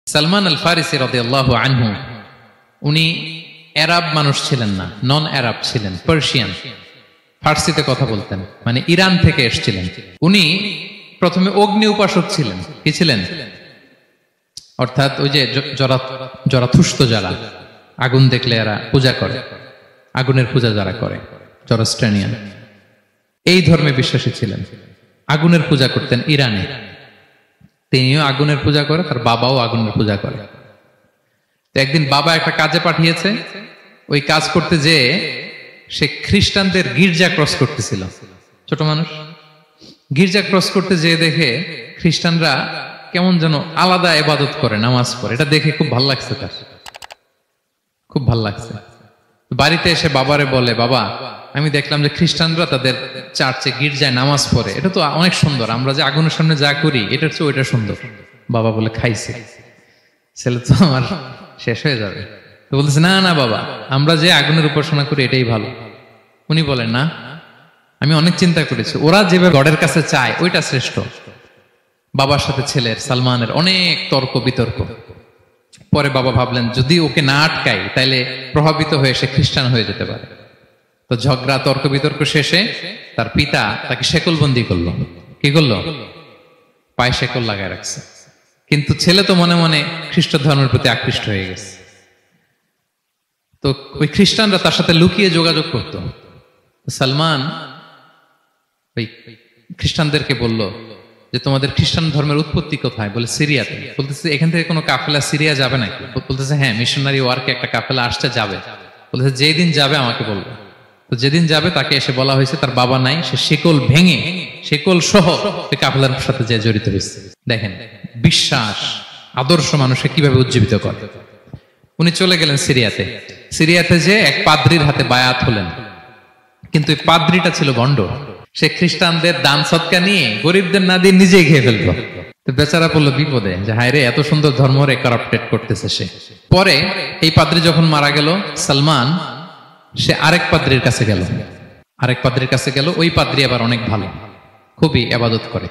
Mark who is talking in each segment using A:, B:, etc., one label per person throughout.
A: সালমান আল ফারিসি রাদিয়াল্লাহু আনহু উনি আরব মানুষ ছিলেন না, নন আরব ছিলেন, পার্সিয়ান, ফার্সিতে কথা বলতেন, মানে ইরান থেকে এসেছিলেন। উনি প্রথমে অগ্নি উপাসক ছিলেন। কি ছিলেন? অর্থাৎ ওই যে জরাথুষ্ট যারা আগুন দেখলে এরা পূজা করে, আগুনের পূজা যারা করে, জরস্ট্রানিয়ান, এই ধর্মে বিশ্বাসী ছিলেন। আগুনের পূজা করতেন ইরানে। তিনিও আগুনের পূজা করে, তার বাবাও আগুনের পূজা করে। তো একদিন বাবা একটা কাজে পাঠিয়েছে, ওই কাজ করতে যেয়ে সে খ্রিস্টানদের গির্জা ক্রস করতেছিল। ছোট মানুষ গির্জা ক্রস করতে যেয়ে দেখে খ্রিস্টানরা কেমন যেন আলাদা ইবাদত করে, নামাজ পড়ে। এটা দেখে খুব ভাল লাগছে, তার খুব ভাল লাগছে। বাড়িতে এসে বাবারে বলে, বাবা আমি দেখলাম যে খ্রিস্টানরা তাদের চার্চে গির্জায় নামাজ পড়ে, এটা তো অনেক সুন্দর, আমরা যে আগুনের সামনে যা করি এটার চেয়ে ওইটা সুন্দর। বাবা বলে, খাইছে, ছেলে তো আমার শেষ হয়ে যাবে। তো বলতেছে, না না বাবা, আমরা যে আগুনের উপাসনা করি এটাই ভালো। উনি বলেন, না, আমি অনেক চিন্তা করেছি, ওরা যেভাবে গডের কাছে চায় ওইটা শ্রেষ্ঠ। বাবার সাথে ছেলের, সালমানের অনেক তর্ক বিতর্ক। পরে বাবা ভাবলেন, যদি ওকে না আটকাই তাইলে প্রভাবিত হয়ে সে খ্রিস্টান হয়ে যেতে পারে। তো ঝগড়া তর্ক বিতর্ক শেষে তার পিতা তাকে শেকলবন্দি করলো। কি করলো? পায়ে শেকল লাগায় রাখছে। কিন্তু ছেলে তো মনে মনে খ্রিস্ট ধর্মের প্রতি আকৃষ্ট হয়ে গেছে। তো ওই খ্রিস্টানরা তার সাথে লুকিয়ে যোগাযোগ করত। সালমান ওই খ্রিস্টানদেরকে বলল যে, তোমাদের খ্রিস্টান ধর্মের উৎপত্তি কোথায়? বলে, সিরিয়াতে। বলতেছে, এখান থেকে কোনো কাফেলা সিরিয়া যাবে নাকি? বলতেছে, হ্যাঁ, মিশনারি ওয়ার্কে একটা কাফেলা আসতে যাবে। বলতেছে, যেই দিন যাবে আমাকে বলবে। তো যেদিন যাবে তাকে এসে বলা হয়েছে তার বাবা নাই, সে শেকল ভেঙে, শেকল সহ কাফেলার সাথে যে জড়িত হয়েছে। দেখেন বিশ্বাস, আদর্শ মানুষকে কিভাবে উজ্জীবিত করে। উনি চলে গেলেন সিরিয়াতে। সিরিয়াতে যে এক পাদ্রির হাতে বায়াত হলেন, কিন্তু এই পাদ্রিটা ছিল ভণ্ড। সে খ্রিস্টানদের দান সদকা নিয়ে গরিবদের না দিয়ে নিজেই খেয়ে ফেলতো। তো বেচারা পড়লো বিপদে, যে হায় রে, এত সুন্দর ধর্ম রে কারাপ্টেড করতেছে সে। পরে এই পাদ্রি যখন মারা গেল, সালমান সে আরেক পাদ্রির কাছে গেল। আরেক পাদ্রির কাছে গেল। ওই পাদ্রি আবার অনেক ভালো, খুবই ইবাদত করে।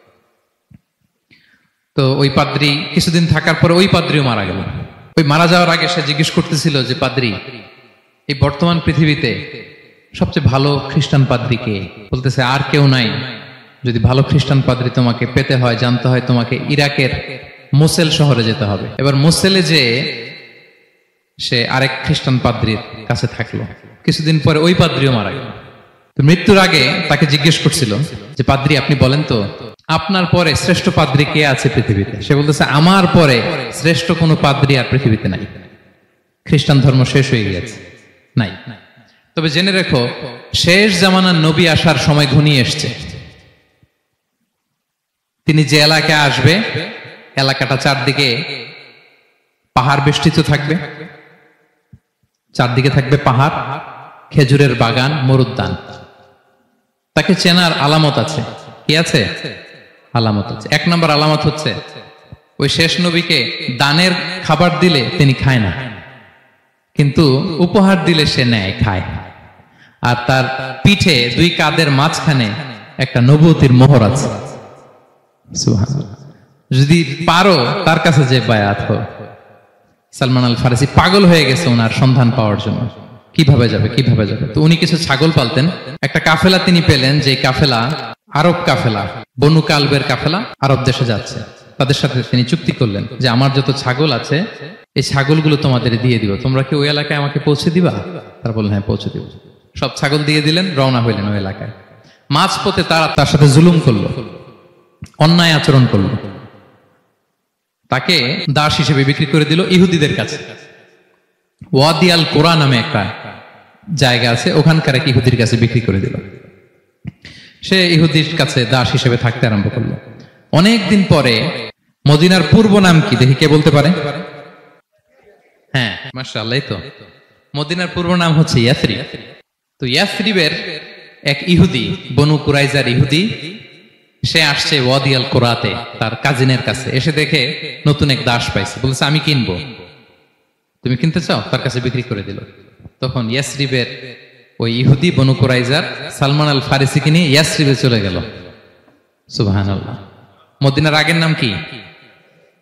A: তো ওই পাদ্রি কিছুদিন থাকার পরে ওই পাদ্রিও মারা গেল। ওই মারা যাওয়ার আগে সে জিজ্ঞেস করতেছিল যে, পাদ্রি, এই বর্তমান পৃথিবীতে সবচেয়ে ভালো খ্রিস্টান পাদ্রি কে? বলতেছে, আর কেউ নাই। যদি ভালো খ্রিস্টান পাদ্রি তোমাকে পেতে হয়, জানতে হয়, তোমাকে ইরাকের মোসেল শহরে যেতে হবে। এবার মোসেলে যে সে আরেক খ্রিস্টান পাদ্রির কাছে থাকলো। কিছুদিন পরে ওই পাদ্রিও মারা গেল। তো মৃত্যুর আগে তাকে জিজ্ঞেস করছিল যে, পাদ্রি আপনি বলেন তো, আপনার পরে শ্রেষ্ঠ পাদ্রি কে আছে পৃথিবীতে? সে বলতেছে, আমার পরে শ্রেষ্ঠ কোনো পাদ্রি আর পৃথিবীতে নাই। খ্রিস্টান ধর্ম শেষ হয়ে গিয়েছে, নাই। তবে জেনে রেখো, শেষ জামানার নবী আসার সময় ঘনিয়ে এসছে। তিনি যে এলাকায় আসবে, এলাকাটা চারদিকে পাহাড় বেষ্টিত থাকবে। চারদিকে থাকবে পাহাড়, খেজুরের বাগান, মরুদ্যান। তাকে চেনার আলামত আছে। কি আছে? আলামত আছে। এক নম্বর আলামত হচ্ছে, ওই শেষ নবীকে দানের খাবার দিলে তিনি খায় না, কিন্তু উপহার দিলে সে নেয়, খায়। আর তার পিঠে দুই কাঁধের মাঝখানে একটা নবুয়তির মোহর আছে। সুবহানাল্লাহ। যদি পারো তার কাছে যে বায়াত হও। সালমান আল ফারিসি পাগল হয়ে গেছে ওনার সন্ধান পাওয়ার জন্য। কিভাবে যাবে, কিভাবে যাবে? তো উনি কিছু ছাগল পালতেন। একটা কাফেলা তিনি পেলেন, যে কাফেলা আরব কাফেলা, বনু কালবের কাফেলা, আরব দেশে যাচ্ছে। তাদের সাথে তিনি চুক্তি করলেন যে, আমার যত ছাগল আছে এই ছাগলগুলো তোমাদের দিয়ে দিব, তোমরা কি ওই এলাকায় আমাকে পৌঁছে দিবা? তারা বললেন, হ্যাঁ, পৌঁছে দিব। সব ছাগল দিয়ে দিলেন, রওনা হইলেন ওই এলাকায়। মাঝপথে তারা তার সাথে জুলুম করলো, অন্যায় আচরণ করলো। তাকে দাস হিসেবে বিক্রি করে দিল ইহুদিদের কাছে। ওয়াদি আল কোরআন নামে একটা জায়গা আছে, ওখানকার এক ইহুদির কাছে বিক্রি করে দিল। সে ইহুদির কাছে দাস হিসেবে থাকতে আরম্ভ করলো। অনেকদিন পরে, মদিনার পূর্ব নাম কি দেখি, কে বলতে পারে? হ্যাঁ, মাশাআল্লাহ, তো মদিনার পূর্ব নাম হচ্ছে ইয়াসরিব। তো ইয়াসরিবের এক ইহুদি, বনু কুরাইজার ইহুদি, সে আসছে ওয়াদি আল কোরাতে তার কাজিনের কাছে। এসে দেখে নতুন এক দাস পাইছে, বলছে, আমি কিনবো, তুমি কিনতে চাও? তার কাছে বিক্রি করে দিল। তখন ইয়াসরিবের ওই ইহুদি, বনু কুরাইজার, সালমান আল ফারিসিকে নিয়ে ইয়াসরিবে চলে গেল। সুবহানাল্লাহ। মদিনার আগের নাম কি?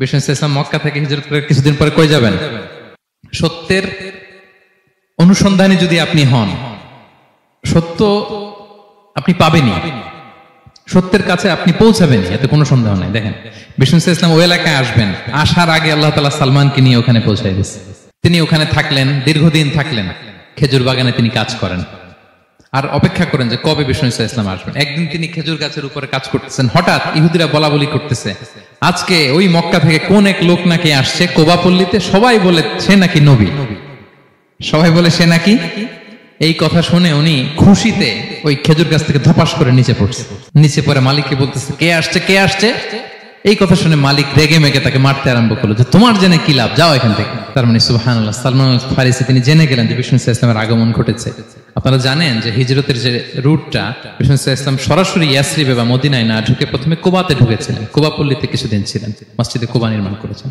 A: বিষ্ণু ইসলাম মক্কা থেকে হিজরত করে কিছুদিন পরে কই যাবেন? সত্যের অনুসন্ধানে যদি আপনি হন, সত্য আপনি পাবেনই, সত্যের কাছে আপনি পৌঁছাবেন, এতে কোনো সন্দেহ নাই। দেখেন বিষ্ণু ইসলাম ওই এলাকায় আসবেন, আসার আগে আল্লাহ তাআলা সালমানকে নিয়ে ওখানে পৌঁছায় দিয়েছে। তিনি ওখানে থাকলেন, দীর্ঘদিন থাকলেন, খেজুর বাগানে তিনি কাজ করেন আর অপেক্ষা করেন যে কবে বিষ্ণু ইসলাম আসবেন। একদিন তিনি খেজুর গাছের উপরে কাজ করতেছেন, হঠাৎ ইহুদিরা বলা বলি করতেছে আজকে ওই মক্কা থেকে কোন এক লোক নাকি আসছে কোবা পল্লীতে, সবাই বলে সে নাকি নবী, সবাই বলে সে নাকি। এই কথা শুনে উনি খুশিতে ওই খেজুর গাছ থেকে ধপাস করে নিচে পড়ছে। নিচে পড়ে মালিককে বলতেছে কে আসছে, কে আসছে। এই কথা শুনে মালিক রেগে মেগে তাকে মারতে আরম্ভ করলো যে তোমার জেনে কি লাভ, যাও এখান থেকে। তার মানে সুবহানাল্লাহ, সালমান আল ফারিসি তিনি জেনে গেলেন যে বিষ্ণু ইসলামের আগমন ঘটেছে। আপনারা জানেন যে হিজরতের যে রুটটা, বিষ্ণু ইসলাম সরাসরি ইয়াসরিবে বা মদিনায় না ঢুকে প্রথমে কুবাতে ঢুকেছিলেন, কুবা পল্লীতে কিছুদিন ছিলেন, মসজিদে কুবা নির্মাণ করেছেন।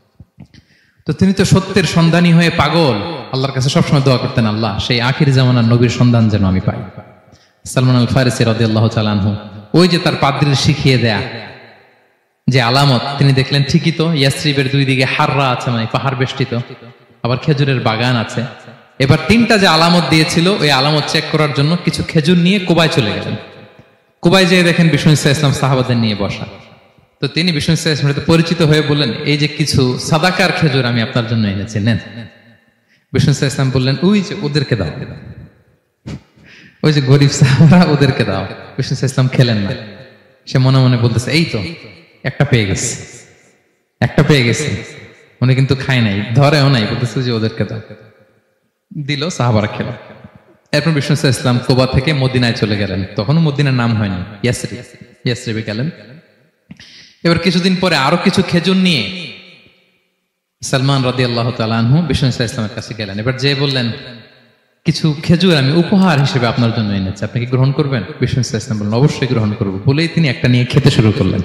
A: তো তিনি তো সত্যের সন্ধানী হয়ে পাগল, আল্লাহর কাছে সবসময় দোয়া করতেন, আল্লাহ সেই আখির জামানার নবীর সন্ধান যেন আমি পাই। সালমান আল ফারিসি রাদিয়াল্লাহু তাআলা আনহু ওই যে তার পাদ্রীর শিখিয়ে দেয়া যে আলামত তিনি দেখলেন, ঠিকই তো ইয়াসরিবের দুই দিকে হাররা আছে, মানে পাহাড় বেষ্টিত, আবার খেজুরের বাগান আছে। এবার তিনটা যে আলামত দিয়েছিল ওই আলামত চেক করার জন্য কিছু খেজুর নিয়ে কুবায় চলে গেলেন। কুবায় যেয়ে দেখেন বিষ্ণু ইসলাম সাহাবাদের নিয়ে বসা। তো তিনি বিষ্ণু ইসলামের সাথে পরিচিত হয়ে বললেন এই যে কিছু সাদাকার খেজুর আমি আপনার জন্য এনেছি, নেন। বিষ্ণু ইসলাম বললেন ওই যে ওদেরকে দাও, ওই যে গরিব সাহাবারা ওদেরকে দাও। বিষ্ণু ইসলাম খেলেন না, সে মনে মনে বলতেছে এই তো একটা পেয়ে গেছে, একটা পেয়ে গেছে। উনি কিন্তু খায় নাই, ধরেও নাই, বলতেছে যে ওদেরকে দাও। দিল, সাহাবারা খেল। এরপর বিষ্ণু ইসলাম কুবা থেকে মদিনায় চলে গেলেন, তখন মদিনার নাম হয়নি, ইয়াসরিবে গেলেন। এবার কিছুদিন পরে আরো কিছু খেজুর নিয়ে সালমান রাদিয়াল্লাহু তাআলা আনহু বিষ্ণু ইসলামের কাছে গেলেন। এবার যে বললেন কিছু খেজুর আমি উপহার হিসেবে আপনার জন্য এনেছি, আপনি কি গ্রহণ করবেন? বিষ্ণু ইসলাম বললেন অবশ্যই গ্রহণ করবো। বলেই তিনি একটা নিয়ে খেতে শুরু করলেন,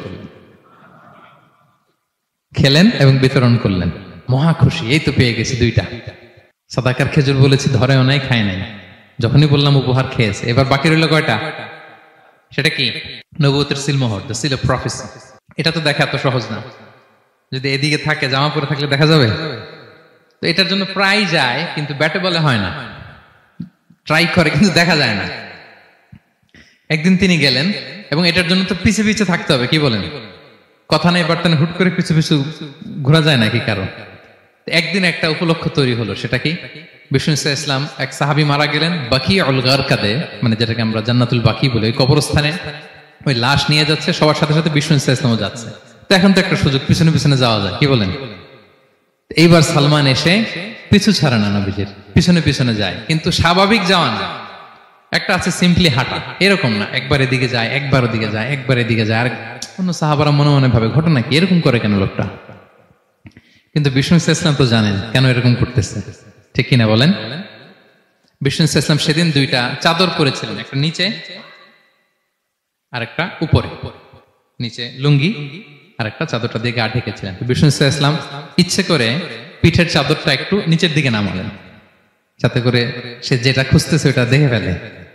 A: খেলেন এবং বিতরণ করলেন। মহা খুশি, এই তো পেয়ে গেছি দুইটা সাদাকার খেজুর, বলেছি ধরেও নাই, খায় নাই, যখনই বললাম উপহার খেয়েছে। এবার বাকি রইল কয়টা? সেটা কি? নবুয়তের সিলমোহর, দ্য সিল অফ প্রফেসি। এটা তো দেখা এত সহজ না, যদি এদিকে থাকে, জামা পরে থাকলে দেখা যাবে? তো এটার জন্য প্রায় যায়, কিন্তু ব্যাটে বলে হয় না, ট্রাই করে কিন্তু দেখা যায় না। একদিন তিনি গেলেন এবং এটার জন্য তো পিছে পিছে থাকতে হবে, কি বলেন? কথা নেই বার্তা নেই, হুট করে পিছু পিছু ঘোরা যায় নাকি কারো? একদিন একটা উপলক্ষ তৈরি হলো, সেটা কি? বিষ্ণু ইসলাম এক সাহাবী মারা গেলেন বাকিউল গারকাদে, মানে যেটাকে আমরা জান্নাতুল বাকি বলি, ওই কবরস্থানে ওই লাশ নিয়ে যাচ্ছে, সবার সাথে সাথে বিষ্ণু ইসলামও যাচ্ছে। তো এখন তো একটা সুযোগ, পিছনে পিছনে যাওয়া যায়, কি বলেন? এইবার সালমান এসে পিছু ছাড়ে না, নবীজির পিছনে পিছনে যায়, কিন্তু স্বাভাবিক যাওয়া না, একটা আছে সিম্পলি হাঁটা, এরকম না, একবার এদিকে যায়, একবার ওদিকে যায়, একবার এদিকে যায়। আর অন্য সাহাবারা মনে মনে ভাবে ঘটনা কি, এরকম করে কেন লোকটা? কিন্তু বিষ্ণু ইসলাম তো জানেন কেন এরকম করতেছে, ঠিক কিনা বলেন? বিষ্ণু ইসলাম সেদিন দুইটা চাদর পরেছিলেন, একটা নিচে আর একটা উপরে, নিচে লুঙ্গি আর একটা চাদরটা দিয়ে গা ঢেকেছিলেন। বিষ্ণু ইসলাম ইচ্ছে করে পিঠের চাদরটা একটু নিচের দিকে নামালেন, যাতে করে সে যেটা খুঁজতেছে ওটা দেখে ফেলে।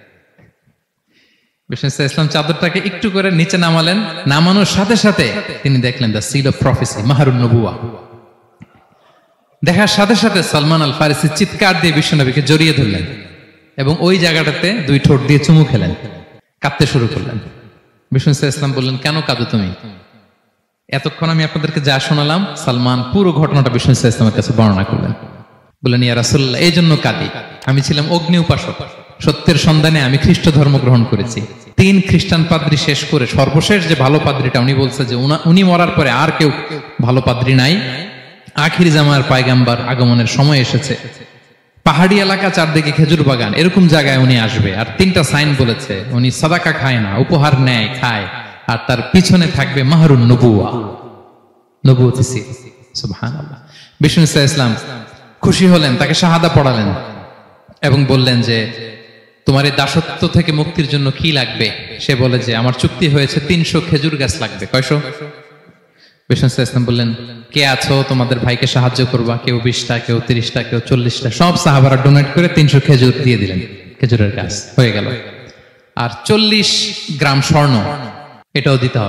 A: বিষ্ণু ইসলাম চাদরটাকে একটু করে নিচে নামালেন, নামানোর সাথে সাথে তিনি দেখলেন দ্য সিল অফ প্রফেসি, মাহরুন নবুয়া। দেখার সাথে সাথে সালমান আল ফারিসি চিৎকার দিয়ে বিশ্বনবীকে জড়িয়ে ধরলেন এবং ওই জায়গাটাতে দুই ঠোঁট দিয়ে চুমু খেলেন, কাঁদতে শুরু করলেন। বিষ্ণু ইসলাম বললেন কেন কাঁদো তুমি? এতক্ষণ আমি আপনাদেরকে যা শোনালাম, সালমান পুরো ঘটনাটা বিষ্ণু ইসলামের কাছে বর্ণনা করলেন। বললেন ইয়া রাসূলুল্লাহ, এই জন্য কাঁদি, আমি ছিলাম অগ্নি উপাসক, সত্যের সন্ধানে আমি খ্রিস্ট ধর্ম গ্রহণ করেছি। 3 খ্রিস্টান পাদ্রী শেষ করে সর্বশেষ যে ভালো পাদ্রীটা, উনি বলছে যে উনি মরার পরে আর কেউ ভালো পাদ্রী নাই, আখির জামার পায়গাম্বার আগমনের সময় এসেছে। পাহাড়ি এলাকা, চারদিকে খেজুর বাগান, এরকম জায়গায় উনি আসবে। আর 3টা সাইন বলেছে, উনি সাদাকা খায় না, উপহার নেয়, খায়, আর তার পিছনে থাকবে মাহরুন নবুয়া, নবুয়তি সিল। সুবহানাল্লাহ। বিষ্ণু ইসলাম খুশি হলেন, তাকে শাহাদা পড়ালেন এবং বললেন যে তোমার এই দাসত্ব থেকে মুক্তির জন্য কি লাগবে? সে বলে যে আমার চুক্তি হয়েছে 300 খেজুর গাছ লাগবে। কয়শো? বিষ্ণু ইসলাম বললেন কে আছো তোমাদের ভাইকে সাহায্য করবা? কেউ 20টা, কেউ 30টা, কেউ 40টা। সব সাহাবারা ডোনেট করে 300 খেজুর দিয়ে দিলেন, খেজুরের গাছ হয়ে গেল। আর 40 গ্রাম স্বর্ণ, এটাও দিতে হবে।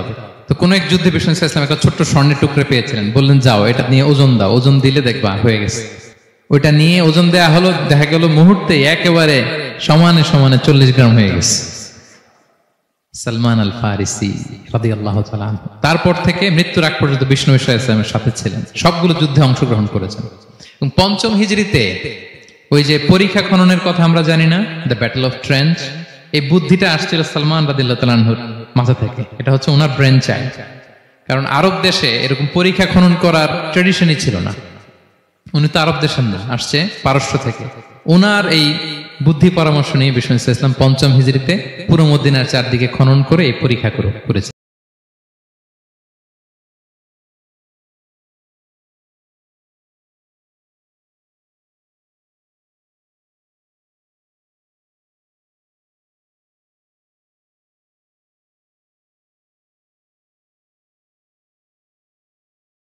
A: তো কোন এক যুদ্ধে বিষ্ণু ইসলাম একটা ছোট্ট স্বর্ণের টুকরে পেয়েছিলেন, বললেন যাও এটা নিয়ে ওজন দাও, ওজন দিলে দেখবা হয়ে গেছে। ওইটা নিয়ে ওজন দেয়া হলো, দেখা গেল মুহূর্তে একেবারে সমানে সমানে 40 গ্রাম হয়ে গেছে। সালমান আল ফারিসি রাদিয়াল্লাহু তাআলা আনহু তারপর থেকে মৃত্যুর আগ পর্যন্ত বিষ্ণু ইসলামের সাথে ছিলেন, সবগুলো যুদ্ধে অংশগ্রহণ করেছেন। এবং 5ম হিজরিতে ওই যে পরীক্ষা খননের কথা আমরা জানি না, দ্য ব্যাটল অফ ট্রেঞ্চ, এই বুদ্ধিটা আসছিল সালমান রাদিয়াল্লাহু তাআলা আনহুর মাথা থেকে। এটা হচ্ছে ওনার ব্রেন চাইল্ড, কারণ আরব দেশে এরকম পরীক্ষা খনন করার ট্রেডিশনই ছিল না। উনি তো আরব দেশের না, আসছে পারস্য থেকে। ওনার এই বুদ্ধি পরামর্শ নিয়ে বিষ্ণু ইসলাম 5ম হিজরিতে পুরো মদিনার চারদিকে খনন করে এই পরীক্ষা করেছে।